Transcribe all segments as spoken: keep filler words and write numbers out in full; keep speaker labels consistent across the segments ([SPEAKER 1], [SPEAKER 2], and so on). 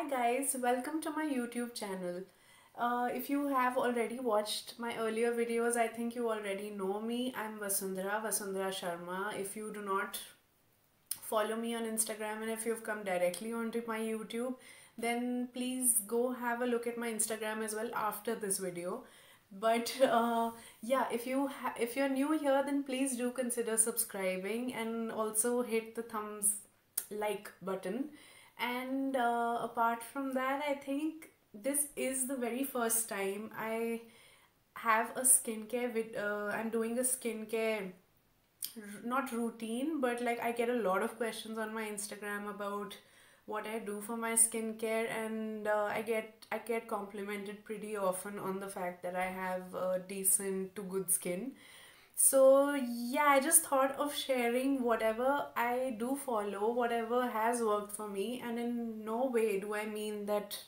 [SPEAKER 1] guys, welcome to my YouTube channel. Uh, if you have already watched my earlier videos, I think you already know me. I'm Vasundhara, Vasundhara Sharma. If you do not follow me on Instagram and if you've come directly onto my YouTube, then please go have a look at my Instagram as well after this video. But uh, yeah, if you ha if you're new here, then please do consider subscribing and also hit the thumbs like button. And uh, apart from that, I think this is the very first time I have a skincare with uh, I'm doing a skincare not routine, but like I get a lot of questions on my Instagram about what I do for my skincare, and uh, I get I get complimented pretty often on the fact that I have a decent to good skin. So yeah, I just thought of sharing whatever I do follow, whatever has worked for me, and in no way do I mean that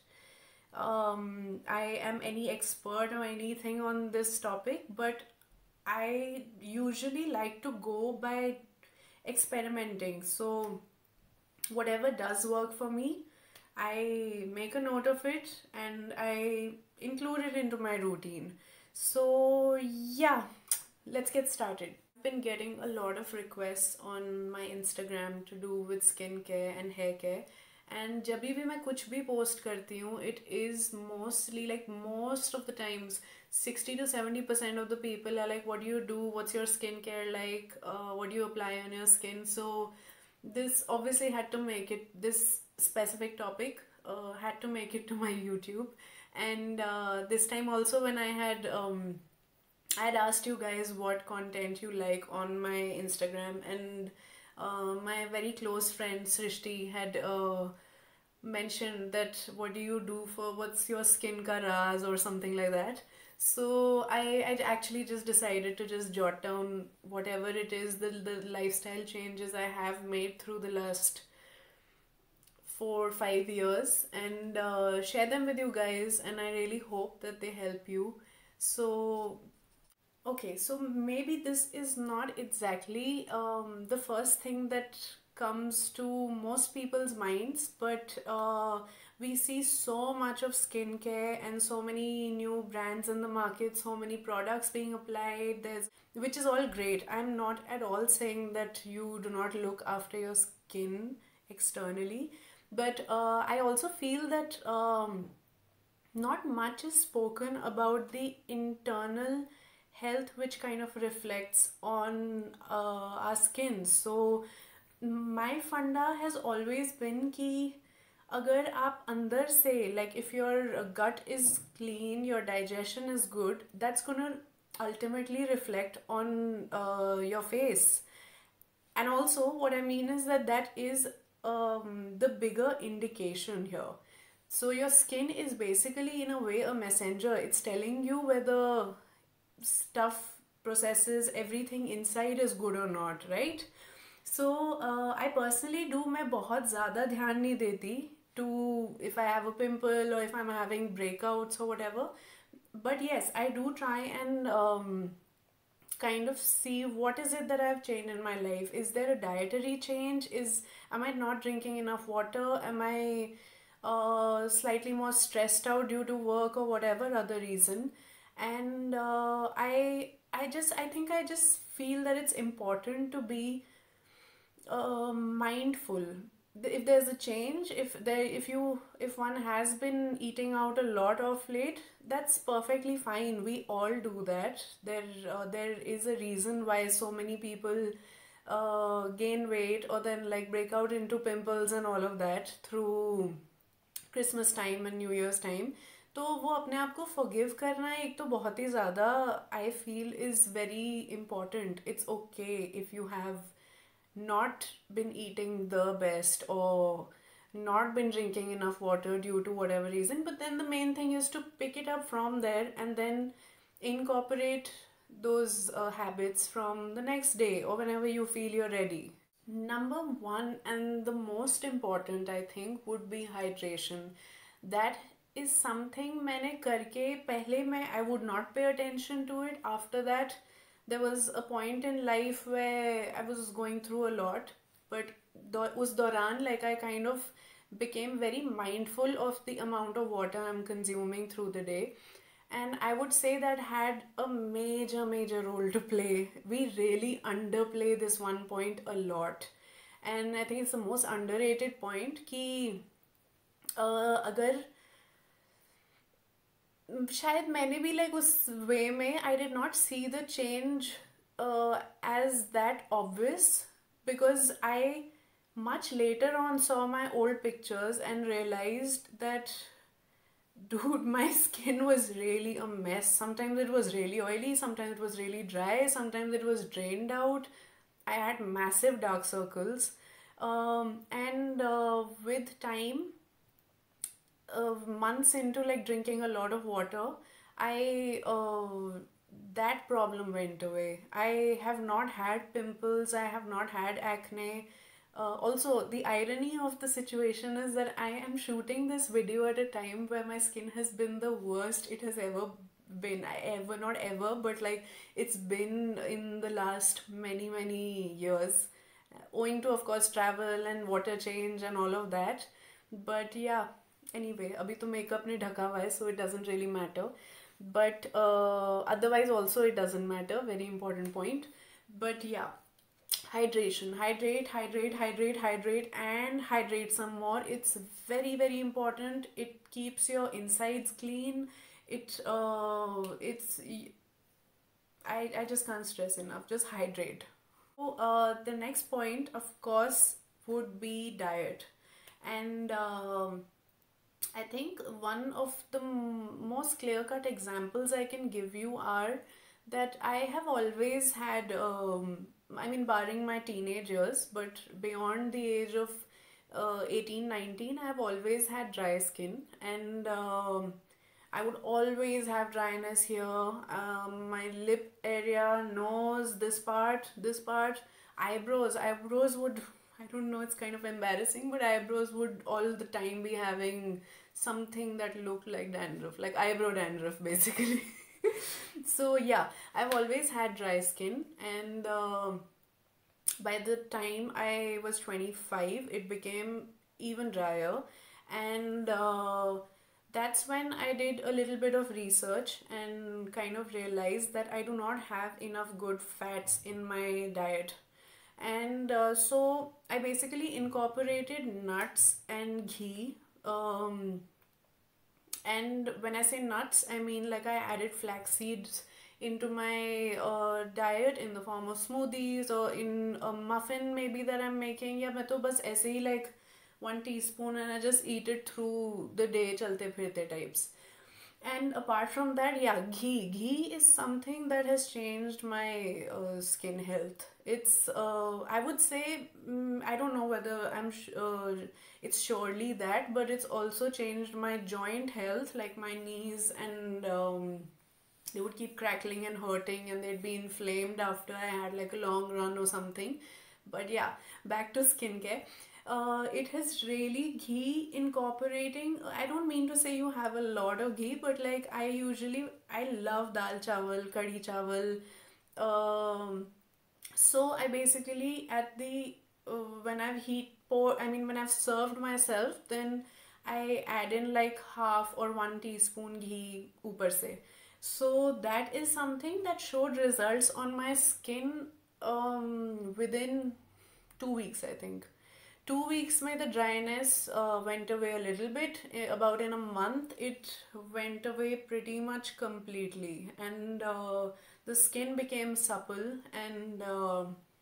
[SPEAKER 1] um, I am any expert or anything on this topic, but I usually like to go by experimenting. So whatever does work for me, I make a note of it and I include it into my routine. So yeah, let's get started. I've been getting a lot of requests on my Instagram to do with skincare and hair care. And जब भी मैं कुछ भी post करती हूँ, it is mostly like most of the times sixty to seventy percent of the people are like, what do you do? What's your skincare like? Uh, what do you apply on your skin? So this obviously had to make it, this specific topic uh, had to make it to my YouTube. And uh, this time also when I had um, I had asked you guys what content you like on my Instagram, and uh, my very close friend Srishti had uh, mentioned that what do you do for what's your skin ka raz or something like that. So I, I actually just decided to just jot down whatever it is, the, the lifestyle changes I have made through the last four five years, and uh, share them with you guys, and I really hope that they help you. So okay, so maybe this is not exactly um, the first thing that comes to most people's minds, but uh, we see so much of skincare and so many new brands in the market, so many products being applied, there's, which is all great. I'm not at all saying that you do not look after your skin externally, but uh, I also feel that um, not much is spoken about the internal health which kind of reflects on uh, our skin. So my funda has always been कि अगर आप अंदर से, like if your gut is clean, your digestion is good, that's gonna ultimately reflect on uh, your face. And also what I mean is that that is um, the bigger indication here. So your skin is basically in a way a messenger. It's telling you whether stuff, processes, everything inside is good or not, right? So uh, I personally do, मैं बहुत ज़्यादा ध्यान नहीं देती to if I have a pimple or if I'm having breakouts or whatever. But yes, I do try and um, kind of see what is it that I've changed in my life. Is there a dietary change? Is am I not drinking enough water? Am I uh, slightly more stressed out due to work or whatever other reason? And uh, I I just I think I just feel that it's important to be uh, mindful. If there's a change, if there if you if one has been eating out a lot of late, that's perfectly fine. We all do that. There uh, there is a reason why so many people uh, gain weight or then like break out into pimples and all of that through Christmas time and New Year's time. तो वो अपने आप को forgive करना एक तो बहुत ही ज़्यादा I feel is very important. It's okay if you have not been eating the best or not been drinking enough water due to whatever reason, but then the main thing is to pick it up from there and then incorporate those uh, habits from the next day or whenever you feel you're ready. Number one and the most important I think would be hydration. That is something मैंने करके पहले मैं I would not pay attention to it. After that there was a point in life where I was going through a lot, but उस दौरान like I kind of became very mindful of the amount of water I'm consuming through the day. And I would say that had a major, major role to play. We really underplay this one point a lot. And I think it's the most underrated point कि uh, अगर शायद मैंने भी like उस way में I did not see the change uh, as that obvious, because I much later on saw my old pictures and realized that dude, my skin was really a mess. Sometimes it was really oily, sometimes it was really dry, sometimes it was drained out. I had massive dark circles. Um, and uh, with time, uh, months into like drinking a lot of water, I uh, that problem went away. I have not had pimples, I have not had acne. Uh, also, the irony of the situation is that I am shooting this video at a time where my skin has been the worst it has ever been. I ever, not ever, but like it's been in the last many, many years, owing to, of course, travel and water change and all of that. But yeah, anyway, अभी तो makeup ने ढका हुआ है, so it doesn't really matter. But uh, otherwise also it doesn't matter. Very important point. But yeah, hydration, hydrate, hydrate, hydrate, hydrate, and hydrate some more. It's very, very important. It keeps your insides clean. It uh, it's I I just can't stress enough. Just hydrate. So uh, the next point, of course, would be diet, and um, I think one of the m- most clear-cut examples I can give you are that I have always had, um, I mean, barring my teenage years, but beyond the age of uh, eighteen, nineteen, I have always had dry skin, and um, I would always have dryness here. Um, my lip area, nose, this part, this part, eyebrows. Eyebrows would, I don't know, it's kind of embarrassing, but eyebrows would all the time be having something that looked like dandruff, like eyebrow dandruff, basically. So, yeah, I've always had dry skin, and um by the time I was twenty-five, it became even drier. And uh, that's when I did a little bit of research and kind of realized that I do not have enough good fats in my diet. And uh, so I basically incorporated nuts and ghee. Um, and when I say nuts, I mean like I added flax seeds into my uh, diet in the form of smoothies or in a muffin maybe that I'm making. या मैं तो बस ऐसे ही like one teaspoon and I just eat it through the day चलते फिरते types. And apart from that, yeah, ghee. Ghee is something that has changed my uh, skin health. It's, uh, I would say, mm, I don't know whether I'm, sh- uh, it's surely that, but it's also changed my joint health, like my knees, and um, they would keep crackling and hurting, and they'd be inflamed after I had like a long run or something. But yeah, back to skincare. Uh, it has really ghee incorporating. I don't mean to say you have a lot of ghee, but like I usually I love dal chawal, kadi chawal. Um, so I basically at the uh, when I've heat pour, I mean when I've served myself, then I add in like half or one teaspoon ghee upar se. So that is something that showed results on my skin um, within two weeks, I think. Two weeks, my the dryness uh, went away a little bit. Eh, About in a month, it went away pretty much completely, and uh, the skin became supple. And uh,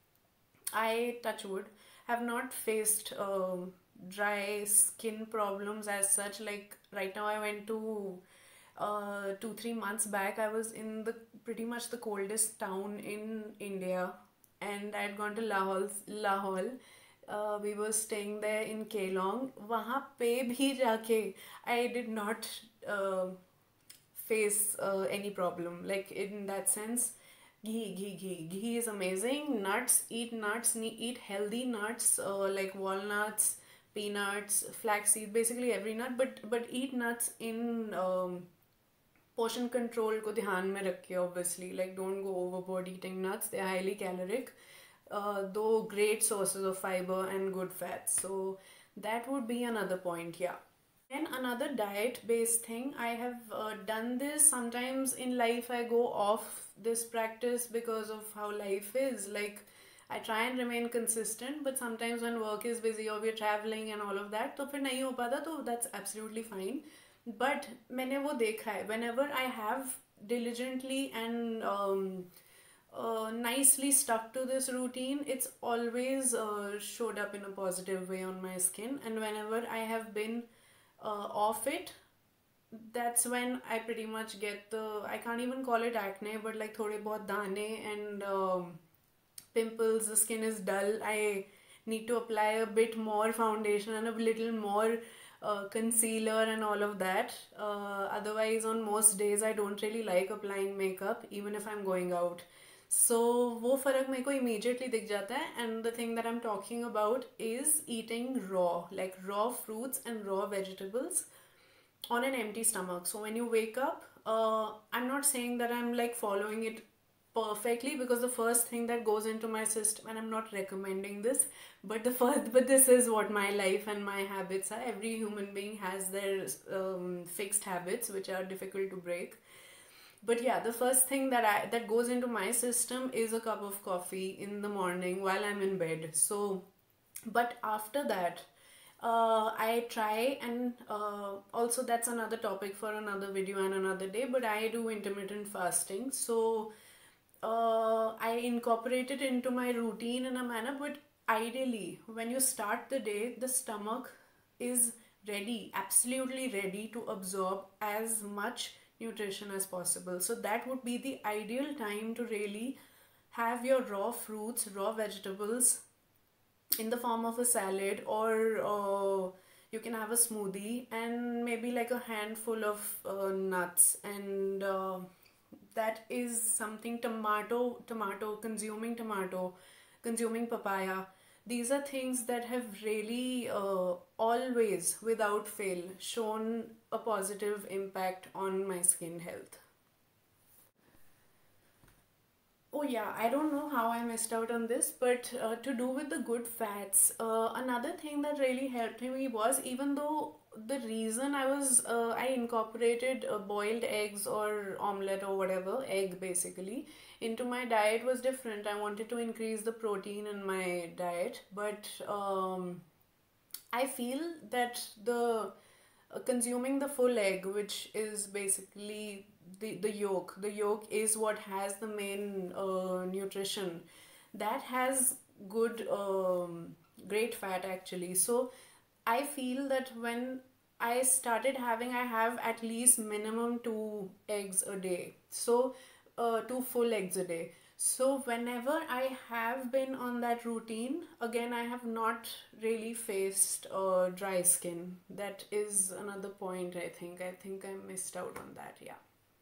[SPEAKER 1] I, touch wood, have not faced um dry skin problems as such. Like right now, I went to uh, two three months back. I was in the pretty much the coldest town in India, and I'd gone to Lahore. Lahore. Uh, we were staying there in Kelong. वहाँ पे भी जाके I did not uh, face uh, any problem. Like in that sense, ghee, ghee, ghee. Ghee is amazing. Nuts, eat nuts, ne- eat healthy nuts uh, like walnuts, peanuts, flaxseed, basically every nut. But but eat nuts in um, portion control को ध्यान में रख के, obviously. Like don't go overboard eating nuts. They're highly caloric, uh, though great sources of fiber and good fats. So That would be another point, yeah. And another diet based thing, I have uh, done this. Sometimes in life I go off this practice because of how life is. Like, I try and remain consistent, but sometimes when work is busy or we're traveling and all of that, तो फिर नहीं हो पाता, तो that's absolutely fine. But मैंने वो देखा है, whenever I have diligently and um, uh, nicely stuck to this routine, it's always uh, showed up in a positive way on my skin. And whenever I have been uh, off it, that's when I pretty much get the, I can't even call it acne, but like thode bahut dane and um, pimples, the skin is dull. I need to apply a bit more foundation and a little more uh, concealer and all of that. Uh, otherwise, on most days, I don't really like applying makeup, even if I'm going out. So वो फर्क मेरे को immediately दिख जाता है. And the thing that I'm talking about is eating raw, like raw fruits and raw vegetables on an empty stomach. So when you wake up, uh, I'm not saying that I'm like following it perfectly, because the first thing that goes into my system, and I'm not recommending this, but the first, but this is what my life and my habits are. Every human being has their um, fixed habits which are difficult to break. But yeah, the first thing that I that goes into my system is a cup of coffee in the morning while I'm in bed. So, but after that, uh, I try and uh, also that's another topic for another video and another day. But I do intermittent fasting, so uh, I incorporate it into my routine in a manner. But ideally, when you start the day, the stomach is ready, absolutely ready to absorb as much nutrition as possible. So that would be the ideal time to really have your raw fruits, raw vegetables in the form of a salad, or uh, you can have a smoothie and maybe like a handful of uh, nuts. And uh, that is something, tomato, tomato, consuming tomato, consuming papaya. These are things that have really uh, always, without fail, shown a positive impact on my skin health. Oh yeah, I don't know how I missed out on this, but uh, to do with the good fats, uh, another thing that really helped me was, even though the reason I was, uh, I incorporated uh, boiled eggs or omelette or whatever, egg basically, into my diet was different. I wanted to increase the protein in my diet, but um, I feel that the uh, consuming the full egg, which is basically the, the yolk, the yolk is what has the main uh, nutrition. That has good, um, great fat actually. So I feel that when I started having, I have at least minimum two eggs a day. So uh, two full eggs a day. So whenever I have been on that routine, again, I have not really faced uh, dry skin. That is another point, I think. I think I missed out on that, yeah.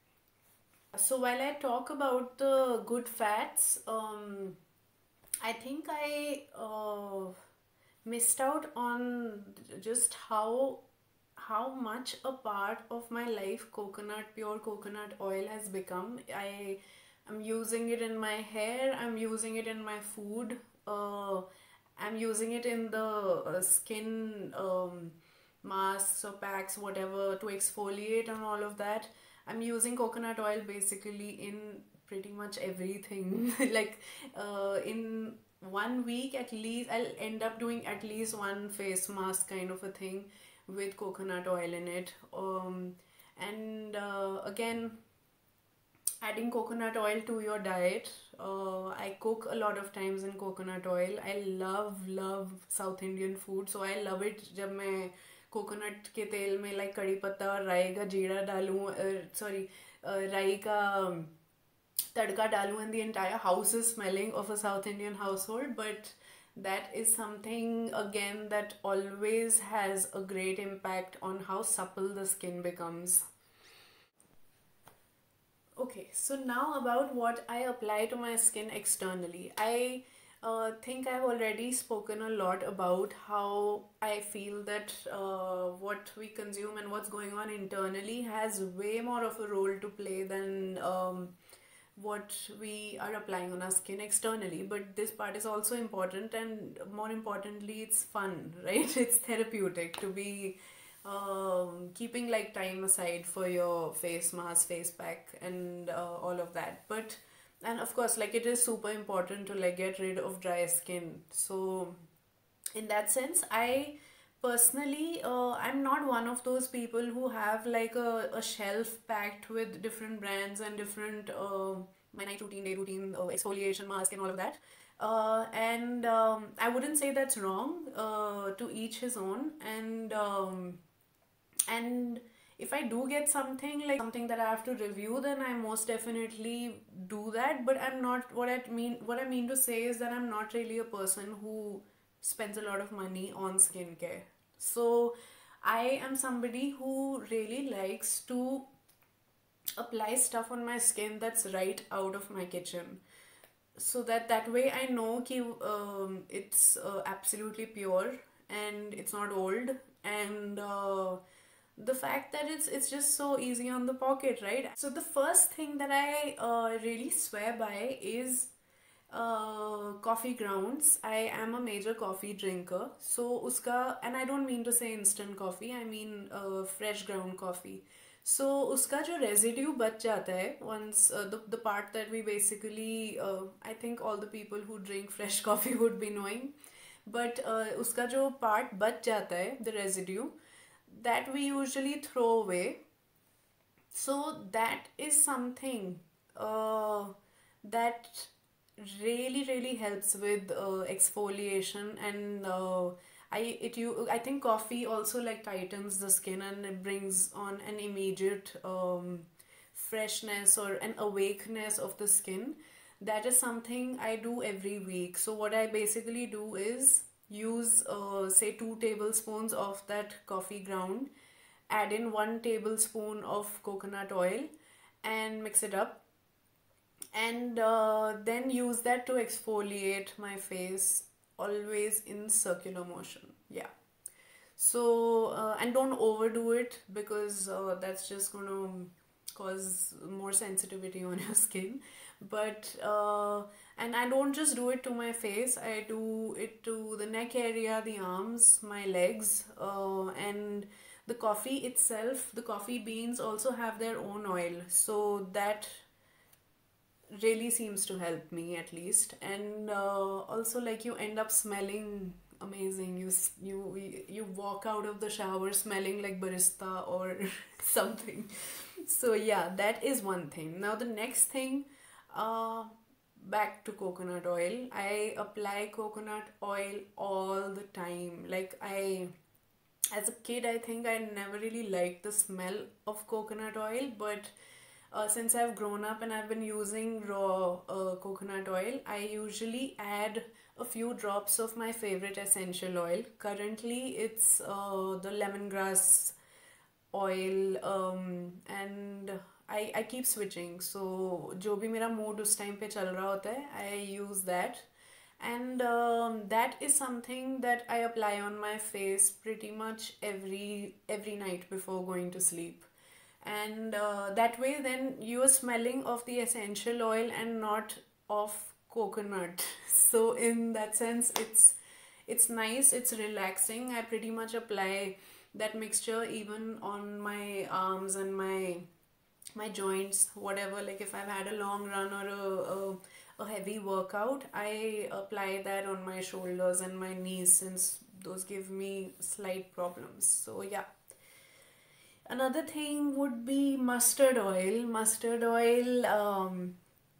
[SPEAKER 1] So while I talk about the good fats, um, I think I uh, missed out on just how how much a part of my life coconut, pure coconut oil has become. I am using it in my hair, I'm using it in my food, uh, I'm using it in the uh, skin um, masks or packs, whatever, to exfoliate and all of that. I'm using coconut oil basically in pretty much everything. Like uh, in one week at least, I'll end up doing at least one face mask kind of a thing with coconut oil in it. Um, and uh, again, adding coconut oil to your diet. Uh, I cook a lot of times in coconut oil. I love love South Indian food, so I love it जब मैं coconut के तेल में like कड़ी पत्ता और राई का जीरा डालूँ, सॉरी राई का तड़का डालूँ, and the entire house is smelling of a South Indian household. But that is something again that always has a great impact on how supple the skin becomes. Okay, so now about what I apply to my skin externally. I uh, think I've already spoken a lot about how I feel that uh, what we consume and what's going on internally has way more of a role to play than um, what we are applying on our skin externally, but this part is also important, and more importantly it's fun, right? It's therapeutic to be um, keeping like time aside for your face mask, face pack, and uh, all of that. But and of course, like, it is super important to like get rid of dry skin. So in that sense, I personally, uh, I'm not one of those people who have like a, a shelf packed with different brands and different uh, my night routine, day routine, uh, exfoliation mask, and all of that. Uh, and um, I wouldn't say that's wrong. Uh, to each his own. And um, and if I do get something like something that I have to review, then I most definitely do that. But I'm not, what I mean what I mean to say is that I'm not really a person who spends a lot of money on skincare. So I am somebody who really likes to apply stuff on my skin that's right out of my kitchen, so that that way I know ki, um, it's uh, absolutely pure, and it's not old, and uh, the fact that it's it's just so easy on the pocket, right? So the first thing that I uh, really swear by is uh, coffee grounds. I am a major coffee drinker, so uska, and I don't mean to say instant coffee, I mean uh, fresh ground coffee. So उसका जो residue बच जाता है once uh, the the part that we basically uh, I think all the people who drink fresh coffee would be knowing, but uh, उसका जो part बच जाता है, the residue, that we usually throw away. So that is something uh, that really really helps with uh, exfoliation, and uh, I it you I think coffee also like tightens the skin, and it brings on an immediate um, freshness or an awakeness of the skin. That is something I do every week. So what I basically do is use uh, say two tablespoons of that coffee ground, add in one tablespoon of coconut oil, and mix it up, and uh, then use that to exfoliate my face, always in circular motion. Yeah. So uh, and don't overdo it, because uh, that's just gonna cause more sensitivity on your skin. But uh, and I don't just do it to my face, I do it to the neck area, the arms, my legs, uh, and the coffee itself, the coffee beans also have their own oil, so that really seems to help me at least. And uh, also, like, you end up smelling amazing. You s- you you walk out of the shower smelling like barista or something. So yeah, that is one thing. Now the next thing, uh back to coconut oil. I apply coconut oil all the time. Like, I as a kid, I think I never really liked the smell of coconut oil, but uh, since I've grown up and I've been using raw uh, coconut oil, I usually add a few drops of my favorite essential oil. Currently, it's uh, the lemongrass oil, um, and I, I keep switching. So, जो भी मेरा mood उस time पे चल रहा होता है, I use that. And um, that is something that I apply on my face pretty much every every night before going to sleep. And uh, that way then you are smelling of the essential oil and not of coconut. So in that sense, it's it's nice, it's relaxing. I pretty much apply that mixture even on my arms and my my joints, whatever. Like, if I've had a long run or a, a, a heavy workout, I apply that on my shoulders and my knees, since those give me slight problems. So yeah. Another thing would be mustard oil. Mustard oil um,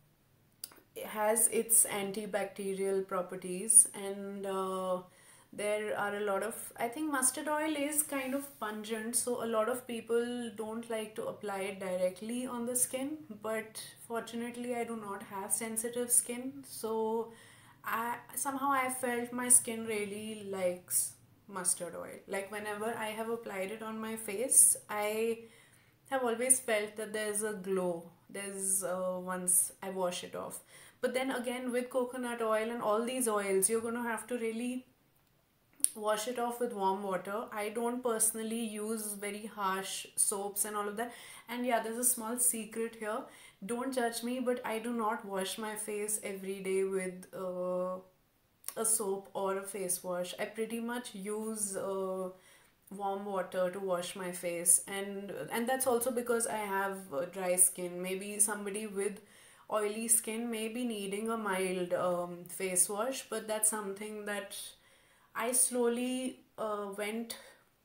[SPEAKER 1] has its antibacterial properties, and uh, there are a lot of, I think mustard oil is kind of pungent, so a lot of people don't like to apply it directly on the skin, but fortunately I do not have sensitive skin, so I somehow I felt my skin really likes mustard oil. Like, whenever I have applied it on my face, I have always felt that there's a glow. There's uh, once I wash it off. But then again, with coconut oil and all these oils, you're going to have to really wash it off with warm water. I don't personally use very harsh soaps and all of that. And yeah, there's a small secret here. Don't judge me, but I do not wash my face every day with uh, a soap or a face wash. I pretty much use uh, warm water to wash my face, and and that's also because I have uh, dry skin. Maybe somebody with oily skin may be needing a mild um, face wash, but that's something that I slowly uh, went.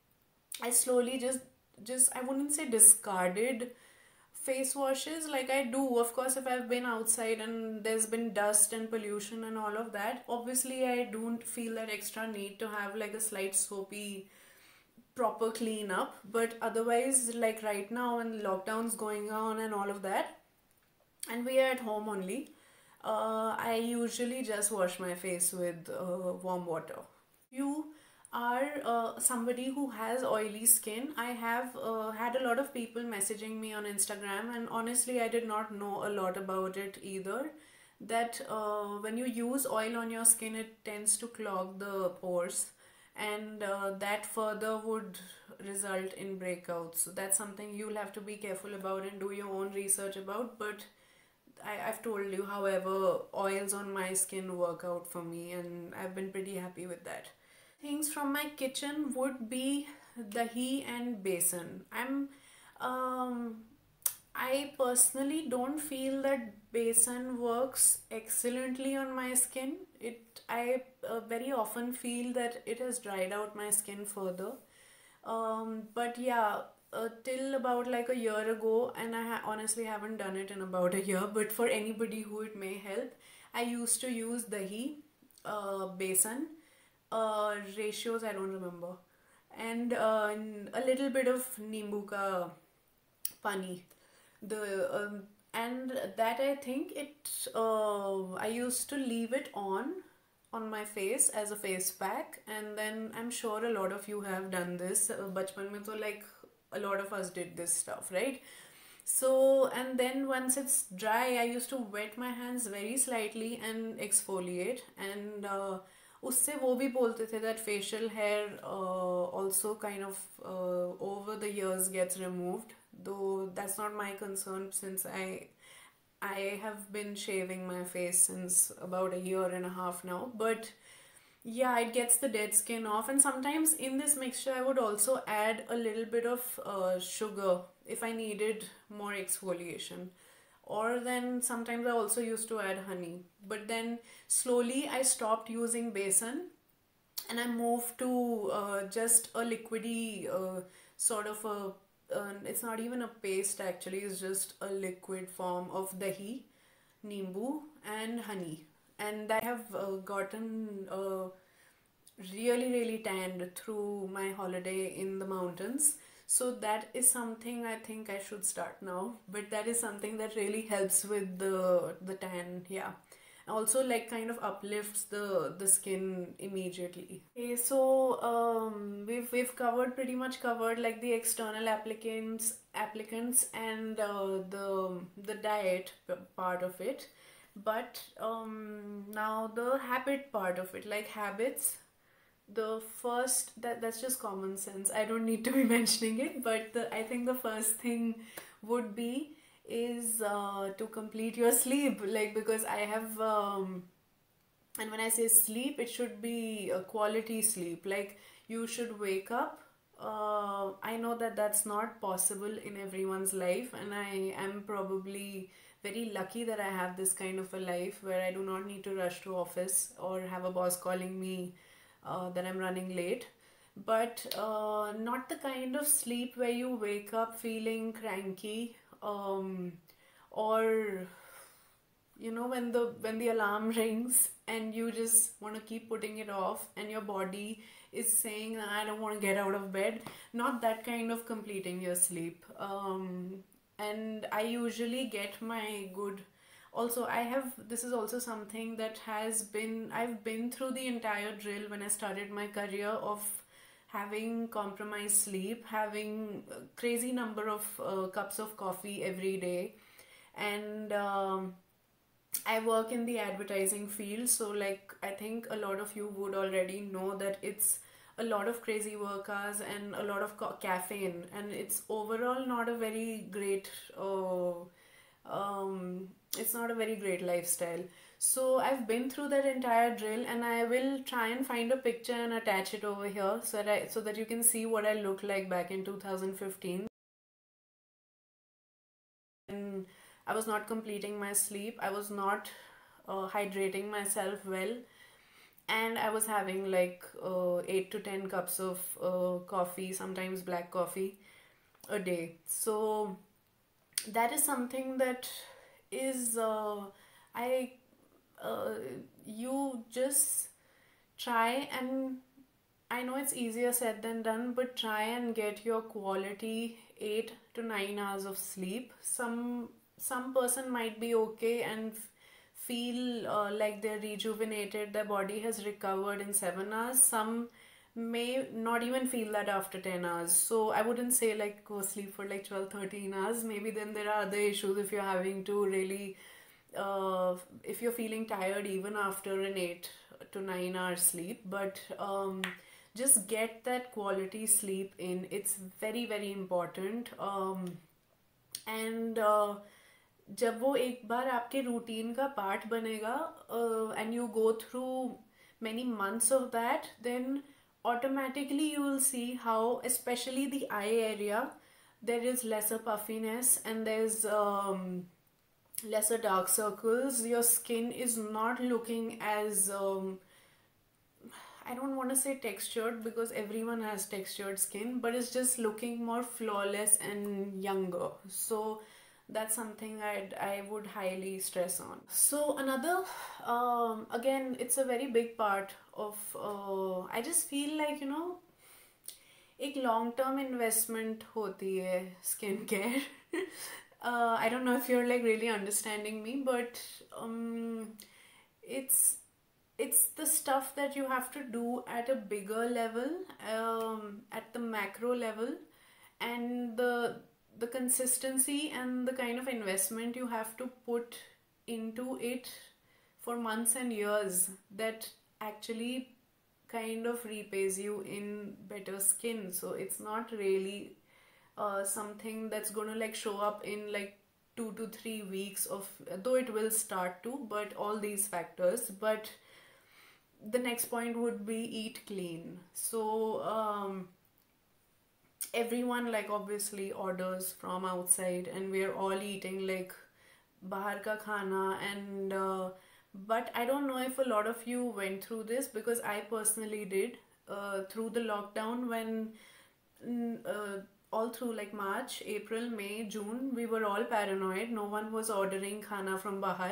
[SPEAKER 1] I slowly just just I wouldn't say discarded face washes like I do. Of course, if I've been outside and there's been dust and pollution and all of that, obviously I don't feel that extra need to have like a slight soapy proper clean up. But otherwise, like right now when lockdown's going on and all of that, and we are at home only, uh, I usually just wash my face with uh, warm water. You are uh, somebody who has oily skin. I have uh, had a lot of people messaging me on Instagram, and honestly, I did not know a lot about it either. That uh, when you use oil on your skin, it tends to clog the pores, and uh, that further would result in breakouts. So that's something you'll have to be careful about and do your own research about. But I, I've told you, however, oils on my skin work out for me, and I've been pretty happy with that. Things from my kitchen would be dahi and besan. I'm um I personally don't feel that besan works excellently on my skin. It I uh, very often feel that it has dried out my skin further. Um, but yeah, uh, till about like a year ago, and I ha honestly haven't done it in about a year, but for anybody who it may help, I used to use dahi, uh, besan, uh, ratios I don't remember, and uh, a little bit of nimbu ka pani. The um, and that I think it uh, I used to leave it on on my face as a face pack, and then I'm sure a lot of you have done this. Uh, bachpan mein to like a lot of us did this stuff, right? So, and then once it's dry, I used to wet my hands very slightly and exfoliate. And uh, उससे वो भी बोलते थे that facial hair uh, also kind of uh, over the years gets removed. Though that's not my concern, since I I have been shaving my face since about a year and a half now. But yeah, it gets the dead skin off, and sometimes in this mixture I would also add a little bit of uh, sugar if I needed more exfoliation. Or then sometimes I also used to add honey. But then slowly I stopped using besan, and I moved to uh, just a liquidy uh, sort of a uh, it's not even a paste actually, it's just a liquid form of dahi, nimbu, and honey. And I have uh, gotten uh, really, really tanned through my holiday in the mountains. So that is something I think I should start now. But that is something that really helps with the the tan, yeah. Also like kind of uplifts the the skin immediately. Okay, so um, we've we've covered pretty much covered like the external applicants applicants and uh, the the diet part of it. But um, now the habit part of it, like habits. The first that that's just common sense. I don't need to be mentioning it, but the, I think the first thing would be is uh, to complete your sleep. Like because I have um, and when I say sleep, it should be a quality sleep. Like you should wake up. Uh, I know that that's not possible in everyone's life, and I am probably very lucky that I have this kind of a life where I do not need to rush to office or have a boss calling me uh, that I'm running late. But uh, not the kind of sleep where you wake up feeling cranky, um, or you know when the when the alarm rings and you just want to keep putting it off, and your body is saying I don't want to get out of bed. Not that kind of completing your sleep. Um, and I usually get my good. Also, I have this is also something that has been I've been through the entire drill when I started my career of having compromised sleep, having a crazy number of uh, cups of coffee every day. And um, I work in the advertising field, so like I think a lot of you would already know that it's a lot of crazy work hours and a lot of ca- caffeine, and it's overall not a very great uh, um, it's not a very great lifestyle. So I've been through that entire drill, and I will try and find a picture and attach it over here so that I, so that you can see what I looked like back in two thousand fifteen. And I was not completing my sleep. I was not uh, hydrating myself well, and I was having like uh, eight to ten cups of uh, coffee, sometimes black coffee, a day. So that is something that is uh, I uh, you just try and I know it's easier said than done, but try and get your quality eight to nine hours of sleep. Some some person might be okay and f- feel uh, like they're rejuvenated, their body has recovered in seven hours. Some may not even feel that after ten hours. So I wouldn't say like go sleep for like twelve thirteen hours. Maybe then there are other issues if you're having to really uh, if you're feeling tired even after an eight to nine hour sleep. But um, just get that quality sleep in. It's very very important. Um, and uh, जब वो एक बार आपके routine का part बनेगा and you go through many months of that, then automatically you will see how, especially the eye area, there is lesser puffiness and there's um, lesser dark circles. Your skin is not looking as um, I don't want to say textured because everyone has textured skin, but it's just looking more flawless and younger. So that's something I'd, I would highly stress on. So another, um, again, it's a very big part of, uh, I just feel like, you know, एक long term investment होती है skin care. I don't know if you're like really understanding me, but um, it's it's the stuff that you have to do at a bigger level, um, at the macro level, and the the consistency and the kind of investment you have to put into it for months and years that actually kind of repays you in better skin. So it's not really uh, something that's gonna like show up in like two to three weeks of, though it will start to, but all these factors. But the next point would be eat clean. So um, everyone like obviously orders from outside and we're all eating like bahar ka khana, and uh, but I don't know if a lot of you went through this, because I personally did uh, through the lockdown when mm, uh, all through like March, April, May, June, we were all paranoid. No one was ordering khana from bahar,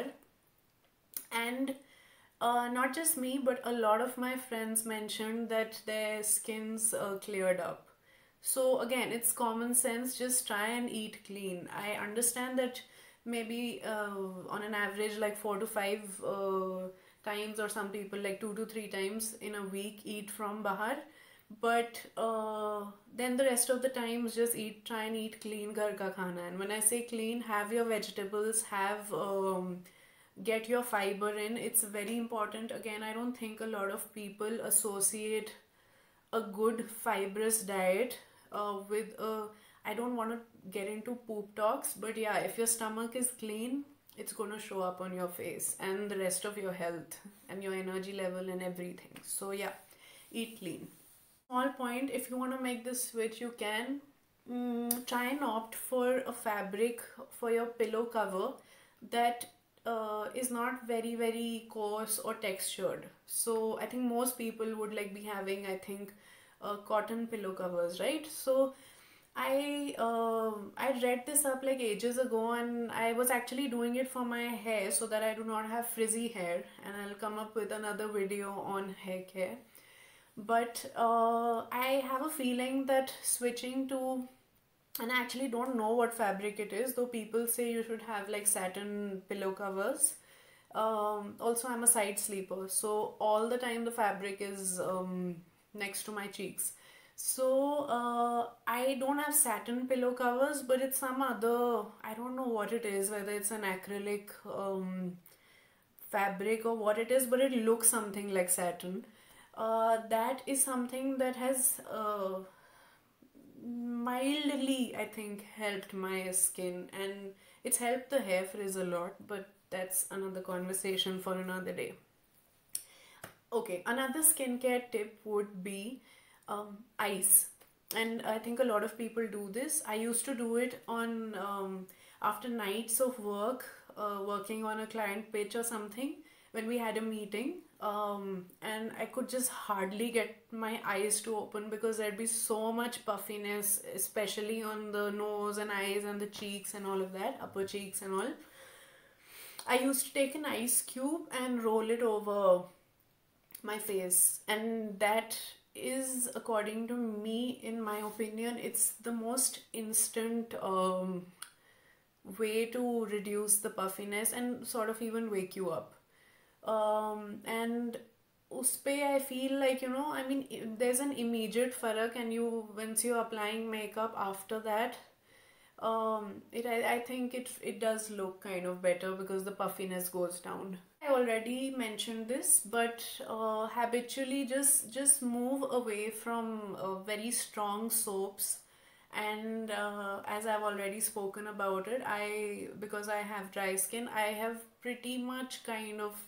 [SPEAKER 1] and uh, not just me, but a lot of my friends mentioned that their skins uh, cleared up. So again, it's common sense. Just try and eat clean. I understand that maybe uh, on an average, like four to five uh, times, or some people like two to three times in a week eat from bahar. But uh, then the rest of the times just eat, try and eat clean ghar ka khana. And when I say clean, have your vegetables, have um, get your fiber in. It's very important. Again, I don't think a lot of people associate a good fibrous diet uh, with a, I don't want to get into poop talks, but yeah, if your stomach is clean, it's going to show up on your face and the rest of your health and your energy level and everything. So yeah, eat clean. Small point, if you want to make this switch, you can mm, try and opt for a fabric for your pillow cover that uh, is not very very coarse or textured. So I think most people would like be having, I think, uh, cotton pillow covers, right? So I uh, I read this up like ages ago, and I was actually doing it for my hair so that I do not have frizzy hair, and I'll come up with another video on hair care. But uh, I have a feeling that switching to, and I actually don't know what fabric it is, though people say you should have like satin pillow covers. Um, also, I'm a side sleeper, so all the time the fabric is um, next to my cheeks. So uh, I don't have satin pillow covers, but it's some other, I don't know what it is, whether it's an acrylic um, fabric or what it is, but it looks something like satin. Uh, that is something that has uh, mildly, I think, helped my skin, and it's helped the hair frizz a lot, but that's another conversation for another day. Okay, another skincare tip would be um, ice. And I think a lot of people do this. I used to do it on um, after nights of work, uh, working on a client pitch or something, when we had a meeting. Um, and I could just hardly get my eyes to open because there'd be so much puffiness, especially on the nose and eyes and the cheeks and all of that, upper cheeks and all. I used to take an ice cube and roll it over my face, and that is, according to me, in my opinion, it's the most instant um, way to reduce the puffiness and sort of even wake you up. Um, and uspe I feel like, you know, I mean, there's an immediate farak, and you, once you're applying makeup after that, um, it I, I think it it does look kind of better because the puffiness goes down. I already mentioned this, but uh, habitually just just move away from uh, very strong soaps. And uh, as I've already spoken about it, I because I have dry skin, I have pretty much kind of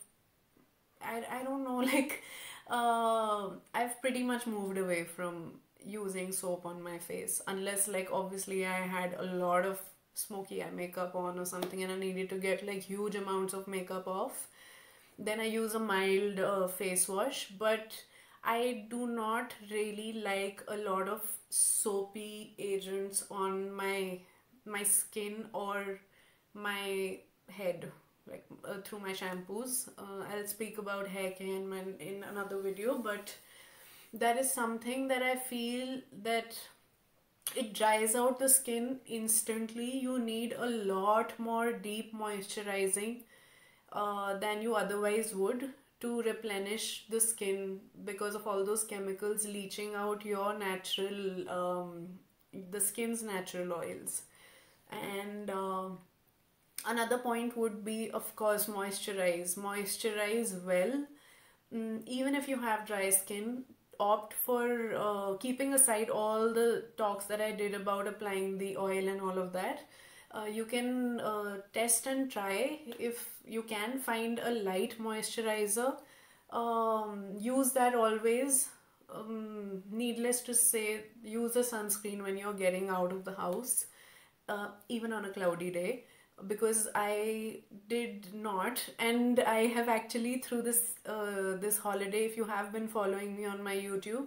[SPEAKER 1] I, I don't know like uh, I've pretty much moved away from using soap on my face, unless like obviously I had a lot of smoky eye makeup on or something and I needed to get like huge amounts of makeup off. Then I use a mild uh, face wash, but I do not really like a lot of soapy agents on my my skin or my head, like uh, through my shampoos. uh, I'll speak about hair care in, my, in another video, but that is something that I feel that it dries out the skin instantly. You need a lot more deep moisturizing uh, than you otherwise would to replenish the skin because of all those chemicals leaching out your natural um, the skin's natural oils. And uh, another point would be, of course, moisturize moisturize well. Mm, even if you have dry skin, opt for uh, keeping aside all the talks that I did about applying the oil and all of that. Uh, you can uh, test and try. If you can find a light moisturizer, um, use that always. Um, needless to say, use a sunscreen when you're getting out of the house, uh, even on a cloudy day, because I did not, and I have actually through this uh, this holiday, if you have been following me on my YouTube,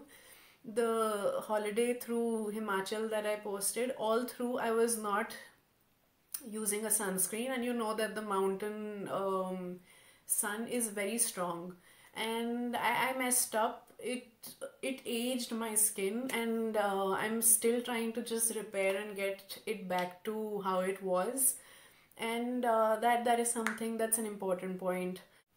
[SPEAKER 1] the holiday through Himachal that I posted, all through I was not using a sunscreen, and you know that the mountain um, sun is very strong, and I, I messed up. It it aged my skin, and uh, I'm still trying to just repair and get it back to how it was. And uh, that that is something that's an important point.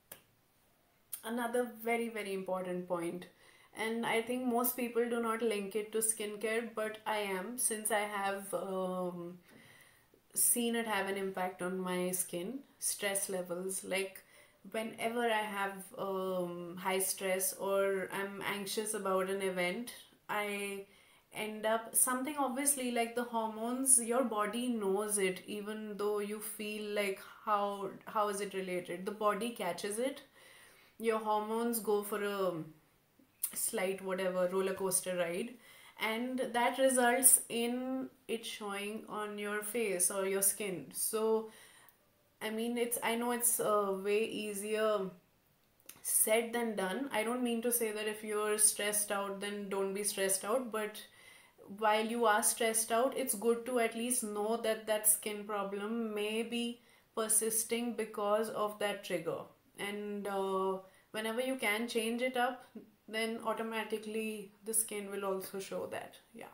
[SPEAKER 1] Another very very important point, and I think most people do not link it to skincare, but I am, since I have um, seen it have an impact on my skin. Stress levels, like whenever I have um, high stress or I'm anxious about an event, I end up something, obviously, like the hormones, your body knows it, even though you feel like how how is it related, the body catches it. Your hormones go for a slight whatever roller coaster ride, and that results in it showing on your face or your skin. So I mean, it's I know it's uh, way easier said than done. I don't mean to say that if you're stressed out, then don't be stressed out, but while you are stressed out, it's good to at least know that that skin problem may be persisting because of that trigger. And uh, whenever you can change it up, then automatically the skin will also show that. Yeah.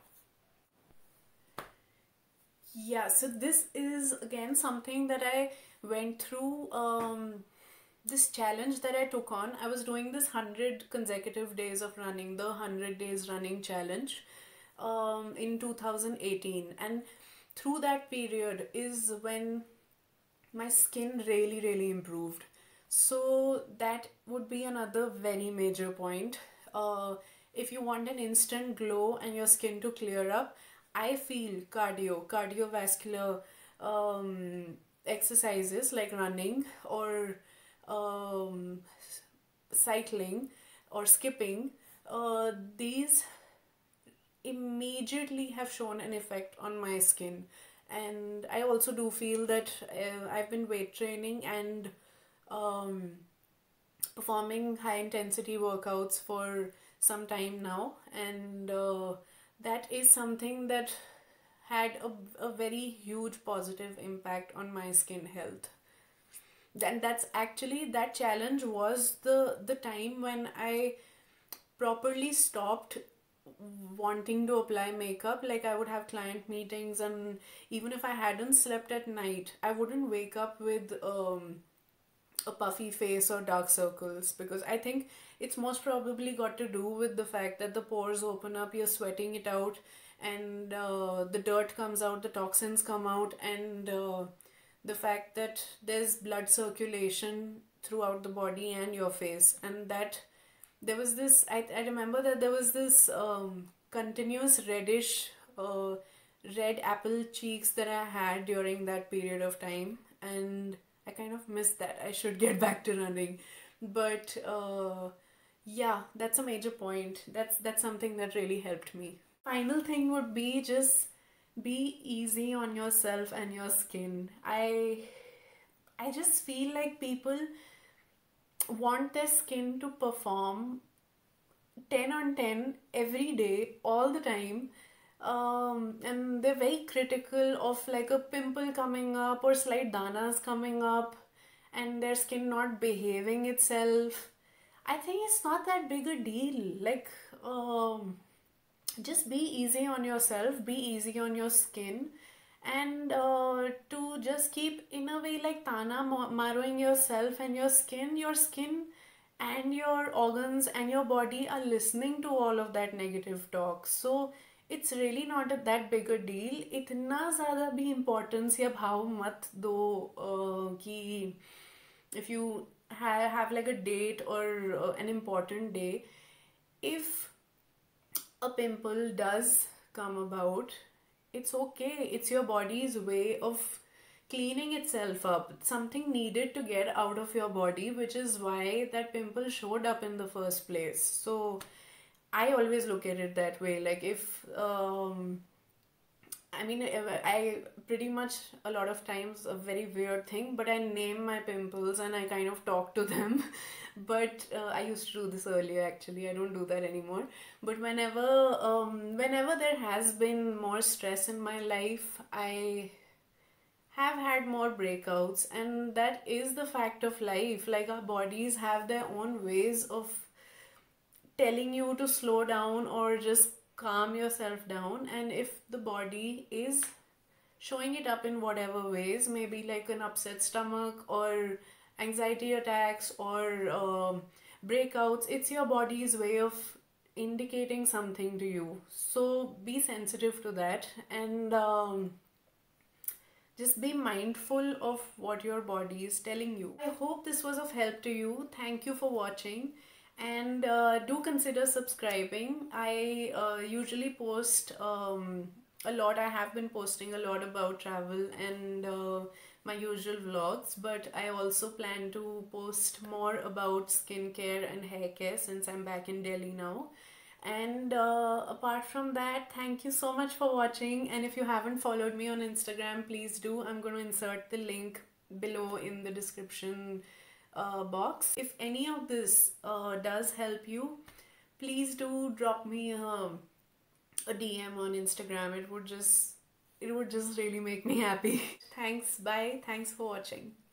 [SPEAKER 1] Yeah, so this is again something that I went through. Um, this challenge that I took on, I was doing this one hundred consecutive days of running, the one hundred days running challenge, um, in two thousand eighteen. And through that period is when my skin really, really improved. So that would be another very major point. uh, if you want an instant glow and your skin to clear up, I feel cardio, cardiovascular um, exercises like running or um, cycling or skipping, uh, these immediately have shown an effect on my skin. And I also do feel that uh, I've been weight training and um, performing high intensity workouts for some time now, and uh, that is something that had a, a very huge positive impact on my skin health. Then that's actually, that challenge was the the time when I properly stopped wanting to apply makeup. Like, I would have client meetings, and even if I hadn't slept at night, I wouldn't wake up with um a puffy face or dark circles, because I think it's most probably got to do with the fact that the pores open up, you're sweating it out, and uh, the dirt comes out, the toxins come out, and uh, the fact that there's blood circulation throughout the body and your face. And that there was this, I, I remember that there was this um, continuous reddish uh, red apple cheeks that I had during that period of time, and I kind of missed that. I should get back to running. But uh, yeah, that's a major point. That's that's something that really helped me. Final thing would be, just be easy on yourself and your skin. I I just feel like people want their skin to perform ten on ten every day, all the time. Um, and they're very critical of like a pimple coming up or slight danas coming up and their skin not behaving itself. I think it's not that big a deal. Like, um, just be easy on yourself, be easy on your skin, and uh, to just keep, in a way, like tana marrowing yourself and your skin. Your skin and your organs and your body are listening to all of that negative talk. So it's really not a, that big a deal. इतना ज़्यादा भी importance या भाव मत दो uh, कि if you have, have like a date or uh, an important day, if a pimple does come about, it's okay. It's your body's way of cleaning itself up. Something needed to get out of your body, which is why that pimple showed up in the first place. So I always look at it that way. Like, if um I mean, I pretty much, a lot of times, a very weird thing, but I name my pimples and I kind of talk to them. But uh, I used to do this earlier, actually. I don't do that anymore. But whenever, um, whenever there has been more stress in my life, I have had more breakouts, and that is the fact of life. Like, our bodies have their own ways of telling you to slow down or just calm yourself down. And if the body is showing it up in whatever ways, maybe like an upset stomach or anxiety attacks or um, breakouts, it's your body's way of indicating something to you. So be sensitive to that, and um, just be mindful of what your body is telling you. I hope this was of help to you. Thank you for watching. And uh, do consider subscribing. I uh, usually post um, a lot. I have been posting a lot about travel and uh, my usual vlogs, but I also plan to post more about skincare and hair care since I'm back in Delhi now. And uh, apart from that, thank you so much for watching. And if you haven't followed me on Instagram, please do. I'm going to insert the link below in the description Uh, box. If any of this uh, does help you, please do drop me a, a D M on Instagram. It would just it would just really make me happy. Thanks. Bye. Thanks for watching.